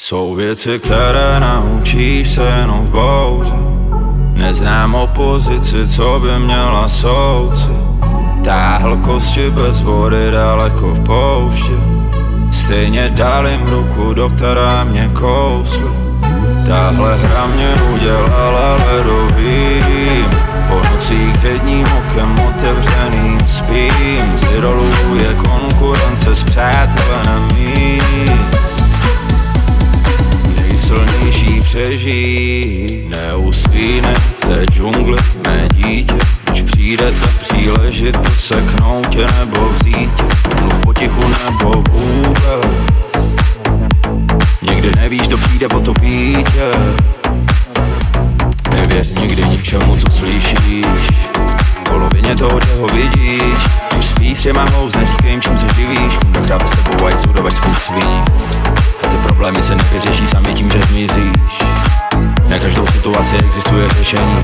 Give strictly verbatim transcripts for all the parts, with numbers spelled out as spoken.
Jsou věci, které naučíš se jenom v bouři. Neznám opozici, co by měla soudci. Táhl kosti bez vody daleko v poušti. Stejně dali jim ruku, do které mě kousli. Tahle hra mě udělala ledovým. Po nocích jedním okem otevřeným spím. Z idolů je konkurence s přátelem mým. Nejsilnější přežijí, neusvíne v té džungli mé dítě. Když přijde ta příležitost seknout tě nebo vzít tě, mluv potichu nebo vůbec. Nikdy nevíš, kdo přijde potopí tě. Nevěř nikdy ničemu, co slyšíš. Polovině toho, čeho vidíš. Když spíš s těma houz, neříkej jim, čím se živíš. Kunda chrápe s tebou a jsou doveď spolu sviní. A ty problémy se nevyřeší sami tím, že zmizíš. Na každou situaci existuje řešení.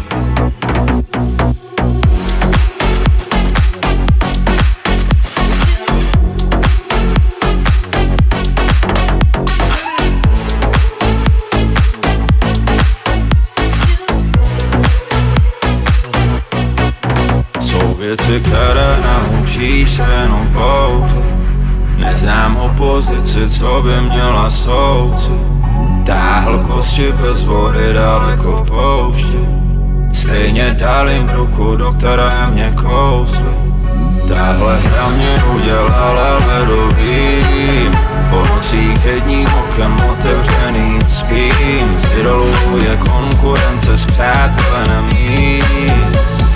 Věci, které naučíš se jenom v bouři. Neznám opozici, co by měla soudci. Táhl kosti bez vody daleko v poušti. Stejně dal jim ruku, do které mě kousli. Tahle hra mě udělala ledovým. Po nocích jedním okem otevřeným spím. Z idolů je konkurence s přátelem mým.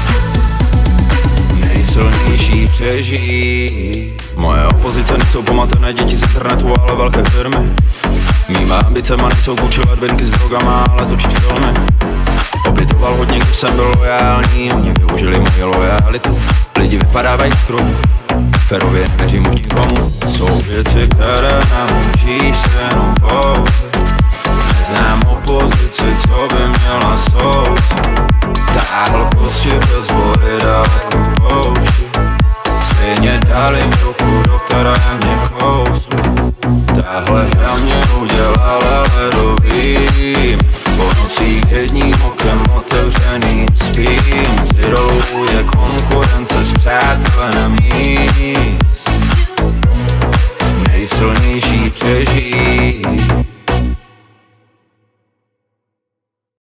Nejsilnější přežijí. Moje opozice nejsou pamatené děti z internetu, ale velké firmy. Mýma ambicema nejsou kučovat binky s drogama, ale točit filmy. Obětoval hodně, když jsem byl lojální, oni využili moji lojalitu. Lidi vypadávají z kruhu, férově nevěřím už nikomu. Jsou věci, které naučíš se jenom v bouři. Neznám opozici, co by měla soudci. Táhl kosti bez vody daleko v poušti. Stejně dali jim ruku, do které mě kousli. Tahle hra mě udělala ledovým. Po nocích jedním okem otevřeným spím. Z idolů je konkurence s přáteli.